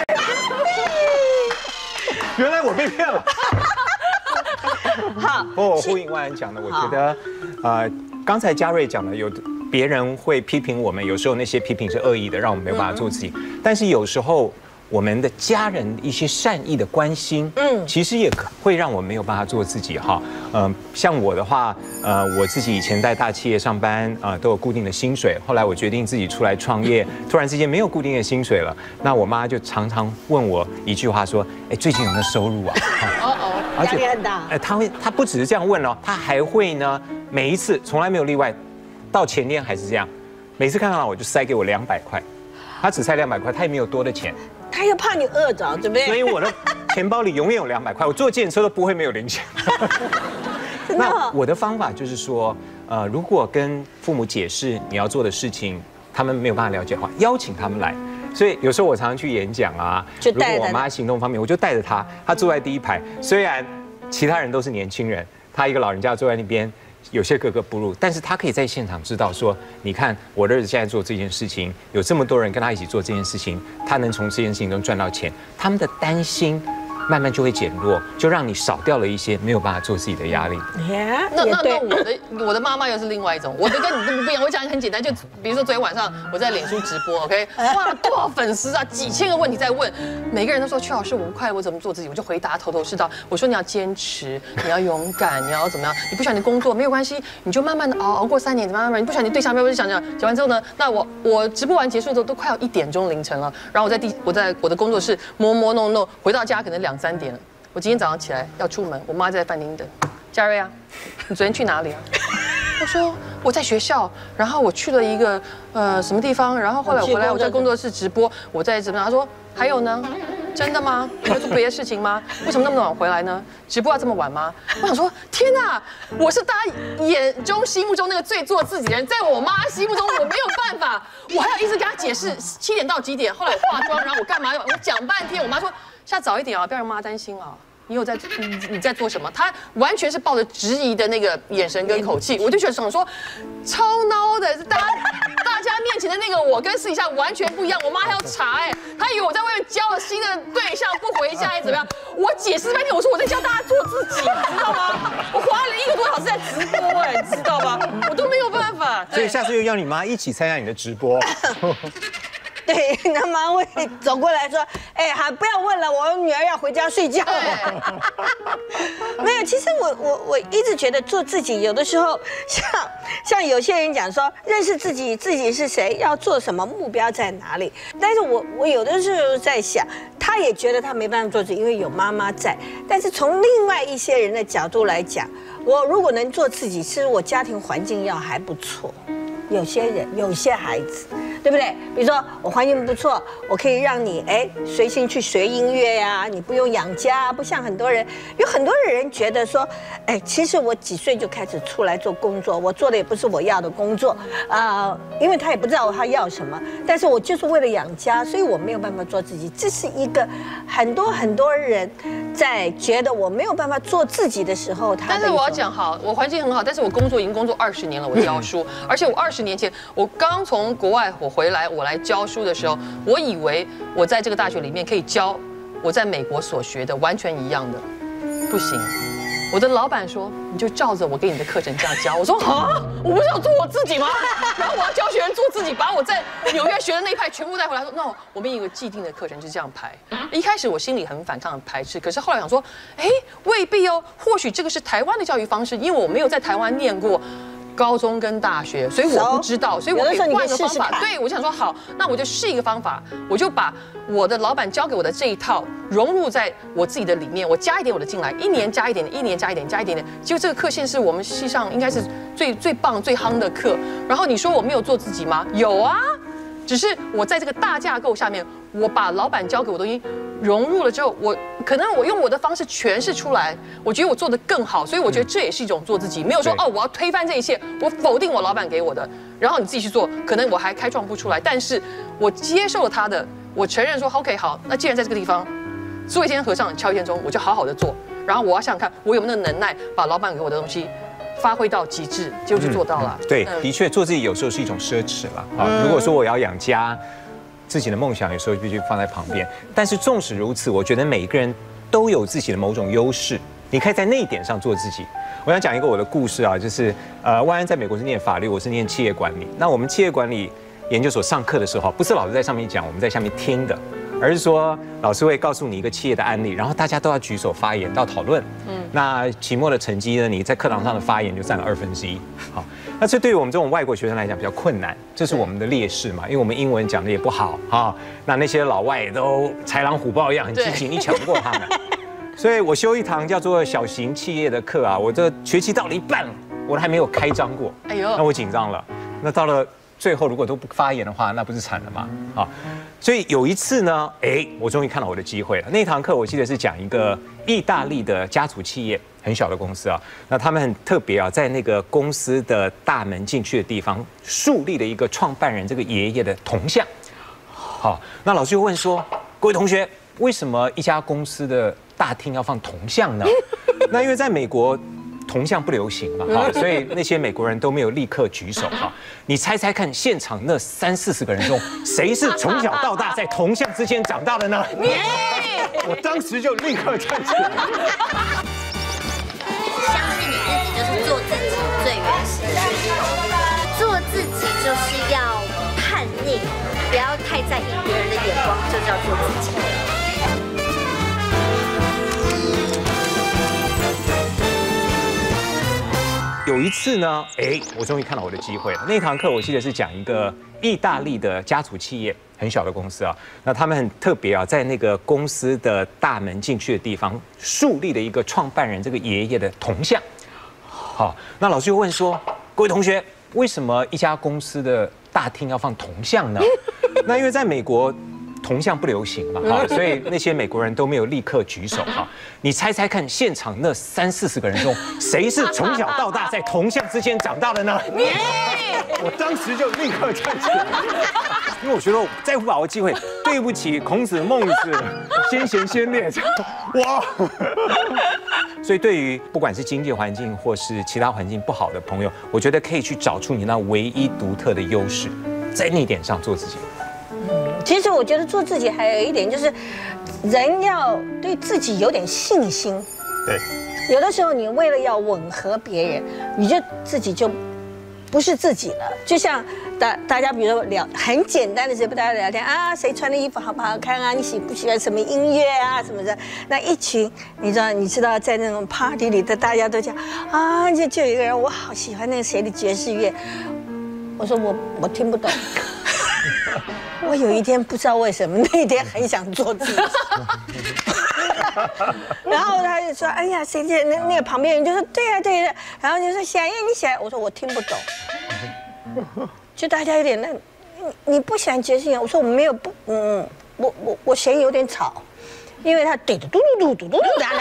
原来我被骗了。 好， 不过我呼应万安讲的，我觉得刚才嘉瑞讲的有。别人会批评我们，有时候那些批评是恶意的，让我们没有办法做自己。但是有时候我们的家人一些善意的关心，其实也会让我们没有办法做自己哈。像我的话，我自己以前在大企业上班都有固定的薪水，后来我决定自己出来创业，突然之间没有固定的薪水了，那我妈就常常问我一句话说：“最近有没有收入啊？” 压力很大。 她不只是这样问哦，她还会呢，每一次从来没有例外。到前天还是这样，每次看到我就塞给我200块，他只塞200块，他也没有多的钱， 他又怕你饿着，对不对？ 所以我的钱包里永远有200块，我坐计程车都不会没有零钱。那我的方法就是说，如果跟父母解释你要做的事情，他们没有办法了解的话，邀请他们来。所以有时候我常常去演讲啊，如果我妈行动方面，我就带着她，她坐在第一排，虽然其他人都是年轻人，她一个老人家坐在那边。有些格格不入，但是他可以在现场知道说，你看我的儿子现在做这件事情，有这么多人跟他一起做这件事情，他能从这件事情中赚到钱，他们的担心慢慢就会减弱，就让你少掉了一些没有办法做自己的压力。 那我的妈妈又是另外一种，我的跟你不一样。我讲很简单，就比如说昨天晚上我在脸书直播 ，OK， 哇，多少粉丝啊，几千个问题在问，每个人都说曲老师我不快乐，我怎么做自己？我就回答头头是道。我说你要坚持，你要勇敢，你要怎么样？你不喜欢你工作没有关系，你就慢慢的熬过3年，慢慢你不喜欢你对象，没有就讲完之后呢，那我直播完结束的时候都快要1点钟凌晨了，然后我在我的工作室摸弄，回到家可能2、3点了。我今天早上起来要出门，我妈在饭厅等。嘉瑞啊，你昨天去哪里啊？我说我在学校，然后我去了一个什么地方，然后后来我回来我在工作室直播，我在怎么样？他说还有呢？真的吗？你有做别的事情吗？为什么那么晚回来呢？直播要这么晚吗？我想说，天哪！我是大家眼中、心目中那个最做自己的人，在我妈心目中我没有办法，我还要一直跟她解释7点到几点，后来我化妆，然后我干嘛？我讲半天，我妈说下早一点啊，不要让妈担心啊。你在做什么？他完全是抱着质疑的那个眼神跟口气，我就觉得想说，超孬的，大家家面前的那个我跟私底下完全不一样。我妈还要查她以为我在外面交了新的对象不回家还是怎么样？我解释半天，我说我在教大家做自己，你知道吗？我花了1个多小时在直播你知道吗？我都没有办法。 所以下次就要你妈一起参加你的直播。 对，那妈会走过来说：“还不要问了，我女儿要回家睡觉。”没有，其实我一直觉得做自己，有的时候像有些人讲说，认识自己是谁，要做什么，目标在哪里。但是我有的时候在想，他也觉得他没办法做自己，因为有妈妈在。但是从另外一些人的角度来讲，我如果能做自己，其实我家庭环境要还不错。有些人，有些孩子，对不对？比如说我环境不错，我可以让你随心去学音乐呀，你不用养家，不像很多人，有很多人觉得说，其实我几岁就开始出来做工作，我做的也不是我要的工作因为他也不知道他要什么，但是我就是为了养家，所以我没有办法做自己。这是一个很多人在觉得我没有办法做自己的时候， 但是我要讲好，我环境很好，但是我工作已经工作20年了，我教书，而且我20年前我刚从国外我回来，我来教书的时候，我以为我在这个大学里面可以教我在美国所学的完全一样的，不行。我的老板说，你就照着我给你的课程这样教。我说我不是要做我自己吗？然后我要教学生做自己，把我在纽约学的那一派全部带回来。说 no， 我们有一个既定的课程是这样排。一开始我心里很反抗、很排斥，可是后来想说，未必哦，或许这个是台湾的教育方式，因为我没有在台湾念过高中跟大学，所以我不知道，所以我可以换个方法。对，我想说好，那我就试一个方法，我就把我的老板教给我的这一套融入在我自己的里面，我加一点我的进来，1年加一点，1年加一点，加一点点。结果这个课线是我们系上应该是最棒、最夯的课。然后你说我没有做自己吗？有啊，只是我在这个大架构下面，我把老板教给我的东西融入了之后，我用我的方式诠释出来，我觉得我做得更好，所以我觉得这也是一种做自己，没有说我要推翻这一切，我否定我老板给我的，然后你自己去做，可能我还开创不出来，但是我接受了他的，我承认说 OK 好，那既然在这个地方，做一天和尚敲一天钟，我就好好的做，然后我要想想看我有没有能耐把老板给我的东西发挥到极致，结果就做到了。 对，的确做自己有时候是一种奢侈了。如果说我要养家，自己的梦想有时候必须放在旁边。但是纵使如此，我觉得每一个人都有自己的某种优势，你可以在那一点上做自己。我想讲一个我的故事啊，就是万安在美国是念法律，我是念企业管理。那我们企业管理研究所上课的时候，不是老师在上面讲，我们在下面听的，而是说老师会告诉你一个企业的案例，然后大家都要举手发言到讨论。那期末的成绩呢，你在课堂上的发言就占了1/2。好，那这对于我们这种外国学生来讲比较困难，这是我们的劣势嘛，因为我们英文讲的也不好啊。那些老外也都豺狼虎豹一样很积极，你抢不过他们。所以我修一堂叫做小型企业的课啊，我这学期到了一半，我还没有开张过。哎呦，那我紧张了。那到了最后如果都不发言的话，那不是惨了吗？啊，所以有一次呢，我终于看到我的机会了。那堂课我记得是讲一个意大利的家族企业，很小的公司啊。那他们很特别啊，在那个公司的大门进去的地方树立了一个创办人这个爷爷的铜像。好，那老师就问说，各位同学，为什么一家公司的大厅要放铜像呢？那因为在美国，铜像不流行嘛，所以那些美国人都没有立刻举手哈。你猜猜看，现场那30-40个人中，谁是从小到大在铜像之间长大的呢？我当时就立刻站起来。 相信你自己就是做自己最原始的自己，做自己就是要叛逆，不要太在意别人的眼光，就叫做自己。 有一次呢，我终于看到我的机会了。那堂课我记得是讲一个意大利的家族企业，很小的公司啊。那他们很特别啊，在那个公司的大门进去的地方树立了一个创办人这个爷爷的铜像。好，那老师就问说，各位同学，为什么一家公司的大厅要放铜像呢？那因为在美国，铜像不流行嘛，所以那些美国人都没有立刻举手哈。你猜猜看，现场那30-40个人中，谁是从小到大在铜像之间长大的呢？我当时就立刻站起来，因为我觉得我再不把握机会，对不起孔子、孟子、先贤先烈，哇！所以对于不管是经济环境或是其他环境不好的朋友，我觉得可以去找出你那唯一独特的优势。 在那点上做自己。 其实我觉得做自己还有一点就是，人要对自己有点信心。 对。 有的时候你为了要吻合别人，你就自己就不是自己了。就像大家比如说聊很简单的事，不大家聊天啊，谁穿的衣服好不好看啊？你喜不喜欢什么音乐啊什么的？那一群你知道在那种 party 里的大家都讲啊，就有一个人我好喜欢那个谁的爵士乐，我说我听不懂。我有一天不知道为什么那天很想做自己。然后他就说：“哎呀，谁那个旁边人就说对呀对呀，然后就说小燕你喜欢，我说我听不懂，就大家有点你不喜欢爵士乐，我说我没有不我嫌有点吵，因为他嘟嘟嘟嘟嘟嘟嘟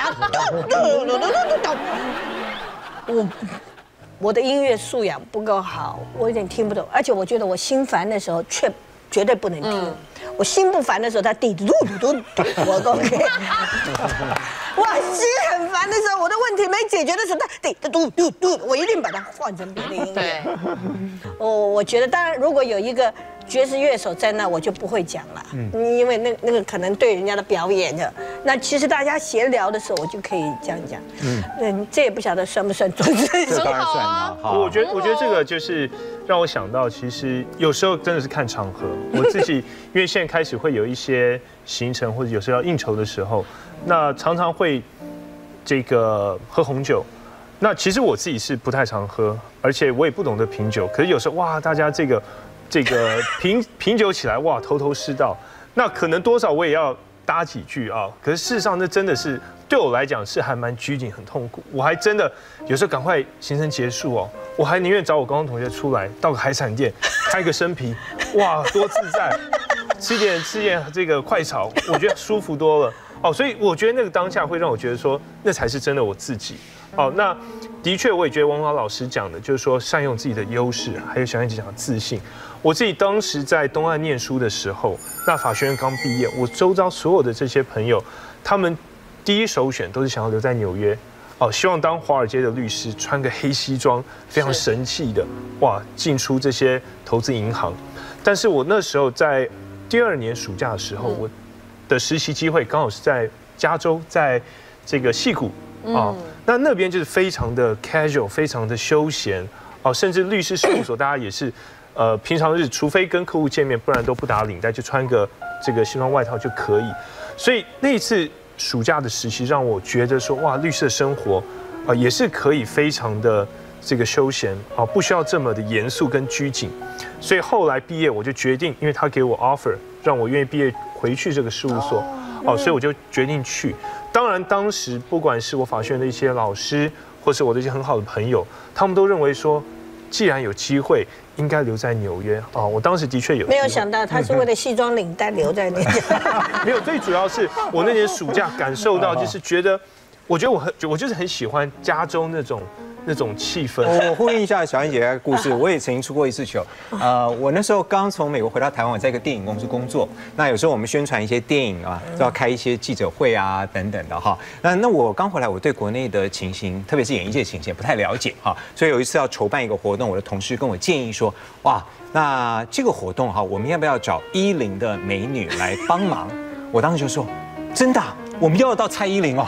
嘟，我的音乐素养不够好，我有点听不懂，而且我觉得我心烦的时候绝对不能听。我心不烦的时候，他滴嘟嘟嘟，我 OK。我心很烦的时候，我的问题没解决的时候，他滴嘟嘟嘟，我一定把它换成别的音乐。对。我觉得，当然，如果有一个爵士乐手在那，我就不会讲了，因为那个可能对人家的表演的。那其实大家闲聊的时候，我就可以这样讲。这也不晓得算不算做自己。 这当然算啊。 我觉得这个就是让我想到，其实有时候真的是看场合。我自己因为现在开始会有一些行程，或者有时候要应酬的时候，那常常会这个喝红酒。那其实我自己是不太常喝，而且我也不懂得品酒。可是有时候哇，大家这个品酒起来哇，头头是道。那可能多少我也要搭几句啊。可是事实上，那真的是对我来讲是还蛮拘谨、很痛苦。我还真的有时候赶快行程结束哦，我还宁愿找我高中同学出来，到个海产店开个生啤，哇，多自在！吃点这个快炒，我觉得舒服多了哦。所以我觉得那个当下会让我觉得说，那才是真的我自己。哦，那的确我也觉得王华老师讲的，就是说善用自己的优势，还有小燕姐讲的自信。我自己当时在东岸念书的时候，那法学院刚毕业，我周遭所有的这些朋友，他们第一首选都是想要留在纽约，哦，希望当华尔街的律师，穿个黑西装，非常神气的，哇，进出这些投资银行。但是我那时候在第2年暑假的时候，我的实习机会刚好是在加州，在这个矽谷啊，那边就是非常的 casual， 非常的休闲哦，甚至律师事务所大家也是，平常日除非跟客户见面，不然都不打领带，就穿个这个西装外套就可以。所以那一次暑假的实习让我觉得说，哇，律师的生活也是可以非常的这个休闲啊，不需要这么的严肃跟拘谨。所以后来毕业我就决定，因为他给我 offer， 让我愿意毕业回去这个事务所，哦，所以我就决定去。当然，当时不管是我法学院的一些老师，或是我的一些很好的朋友，他们都认为说，既然有机会，应该留在纽约啊。我当时的确有，没有想到他是为了西装领带留在那里。 没有，最主要是我那年暑假感受到，就是觉得，我就是很喜欢加州那种气氛。 我呼应一下小燕姐的故事，我也曾经出过一次糗。我那时候刚从美国回到台湾，我在一个电影公司工作。那有时候我们宣传一些电影啊，都要开一些记者会啊等等的哈。那我刚回来，我对国内的情形，特别是演艺界情形不太了解哈。所以有一次要筹办一个活动，我的同事跟我建议说，哇，那这个活动哈，我们要不要找10的美女来帮忙？我当时就说，真的，我们要到蔡依林哦。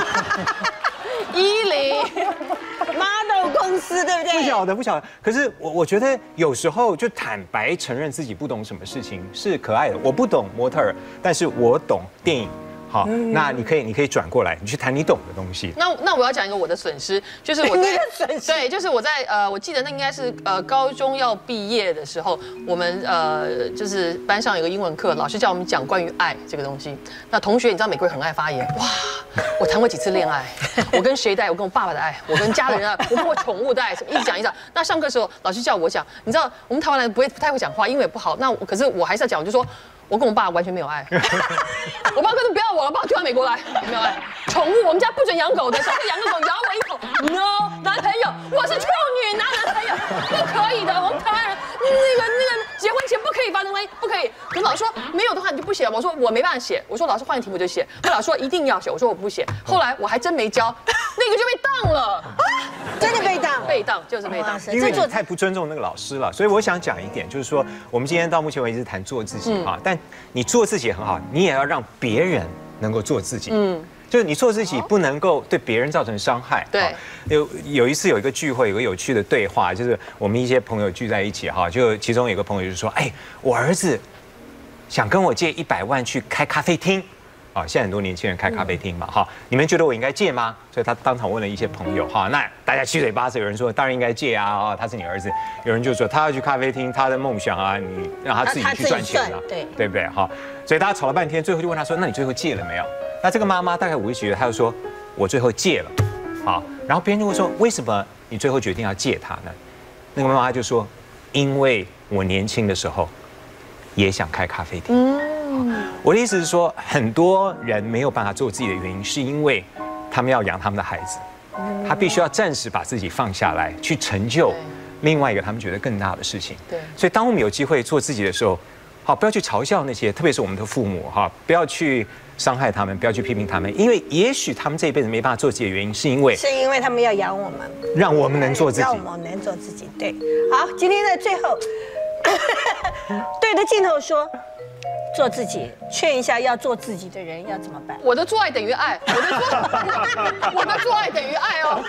model 公司对不对？ 不晓得。可是我觉得有时候就坦白承认自己不懂什么事情是可爱的。我不懂模特儿，但是我懂电影。好，那你可以转过来，你去谈你懂的东西。 那我要讲一个我的损失，就是我在对，就是我在我记得那应该是高中要毕业的时候，我们就是班上有个英文课，老师叫我们讲关于爱这个东西。那同学你知道美国人很爱发言，哇，我谈过几次恋爱，我跟谁的爱，我跟我爸爸的爱，我跟家人的爱，我跟我宠物的爱，一直讲。那上课的时候老师叫我讲，你知道我们台湾人不太会讲话，英文也不好，可是我还是要讲，我就说。我跟我爸完全没有爱，我爸说你不要我了，把我丢到美国来，没有爱。宠物我们家不准养狗的，小孩养个狗咬我一口 ，no， 男朋友我是处女，拿男朋友不可以的，我们台湾人那个结婚前不可以发生关系，不可以。可是老师说没有的话你就不写了，我说我没办法写，我说老师换个题目就写，后来老师说一定要写，我说我不写，后来我还真没交，那个就被当了， 真的被当， 配当，就是配当。 因为你太不尊重那个老师了，所以我想讲一点，就是说我们今天到目前为止谈做自己啊，但你做自己也很好，你也要让别人能够做自己。就是你做自己不能够对别人造成伤害。 对， 有一次有一个聚会，有个有趣的对话，就是我们一些朋友聚在一起哈，就其中有个朋友就说，哎，我儿子想跟我借100万去开咖啡厅。啊，现在很多年轻人开咖啡厅嘛，哈，你们觉得我应该借吗？所以他当场问了一些朋友，哈，那大家七嘴八舌，有人说当然应该借啊，他是你儿子，有人就说他要去咖啡厅，他的梦想啊，你让他自己去赚钱啊，对不对？哈，所以大家吵了半天，最后就问他说，那你最后借了没有？那这个妈妈大概50几岁，她就说，我最后戒了，好，然后别人就会说，为什么你最后决定要戒它呢？那个妈妈就说，因为我年轻的时候也想开咖啡厅。我的意思是说，很多人没有办法做自己的原因，是因为他们要养他们的孩子，他必须要暂时把自己放下来，去成就另外一个他们觉得更大的事情。对，所以当我们有机会做自己的时候，好，不要去嘲笑那些，特别是我们的父母哈，不要去伤害他们，不要去批评他们，因为也许他们这一辈子没办法做自己的原因，是因为他们要养我们， 让我们能做自己， 让我们能做自己。对，好，今天的最后，对着镜头说。做自己，劝一下要做自己的人要怎么办？ 我的做爱等于爱，我的做爱等于爱哦。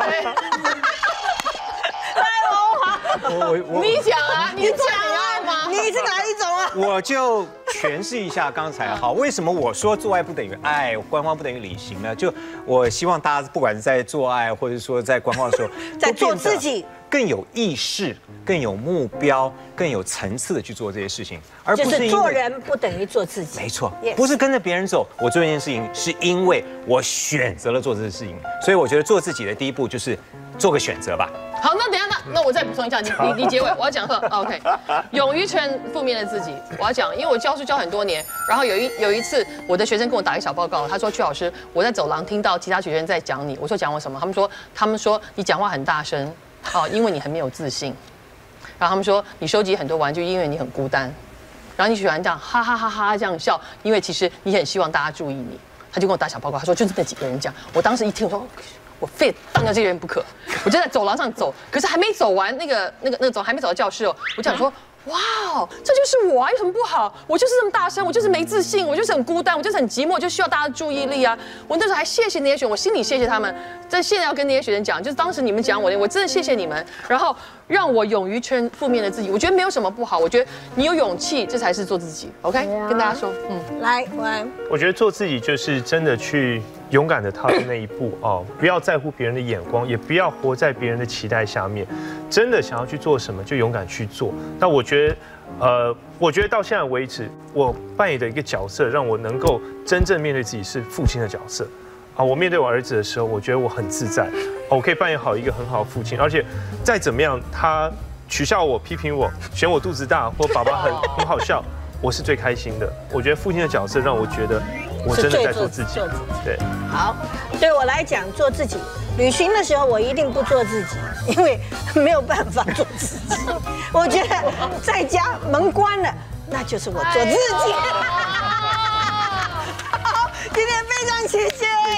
你讲啊，你讲爱吗？ 你是哪一种啊？ 我就诠释一下刚才哈，为什么我说做爱不等于爱，观望不等于理性呢？就我希望大家不管是在做爱，或者说在观望的时候， 在做自己。 更有意识、更有目标、更有层次的去做这些事情，而不是做人不等于做自己。 没错，不是跟着别人走。我做这件事情是因为我选择了做这件事情，所以我觉得做自己的第一步就是做个选择吧。 好，那等一下，那我再补充一下，你结尾，我要讲说 ，OK， 勇于承认负面的自己，我要讲，因为我教书教很多年，然后有一次我的学生跟我打一个小报告，他说曲老师，我在走廊听到其他学生在讲你，我说讲我什么？他们说你讲话很大声。哦，因为你很没有自信，然后他们说你收集很多玩具，因为你很孤单，然后你喜欢这样哈哈哈哈这样笑，因为其实你很希望大家注意你。他就跟我打小报告，他说就是那几个人讲。我当时一听，我说我非当掉这些人不可，我就在走廊上走，可是还没走完那个走，还没走到教室哦，我想说。哇哦，这就是我啊，有什么不好？我就是这么大声，我就是没自信，我就是很孤单，我就是很寂寞，就需要大家注意力啊！我那时候还谢谢那些学生，我心里谢谢他们。但现在要跟那些学生讲，就是当时你们讲我真的谢谢你们，然后让我勇于承认负面的自己。我觉得没有什么不好，我觉得你有勇气，这才是做自己。OK， 跟大家说， 来， 我觉得做自己就是真的去勇敢的踏出那一步哦，不要在乎别人的眼光，也不要活在别人的期待下面。真的想要去做什么，就勇敢去做。那我觉得到现在为止，我扮演的一个角色，让我能够真正面对自己是父亲的角色。啊，我面对我儿子的时候，我觉得我很自在，我可以扮演好一个很好的父亲，而且再怎么样，他取笑我、批评我、嫌我肚子大，或爸爸很好笑，我是最开心的。我觉得父亲的角色让我觉得我真的在做自己。对， 好，对我来讲，做自己。旅行的时候，我一定不做自己，因为没有办法做自己。我觉得在家门关了，那就是我做自己。好，今天非常谢谢。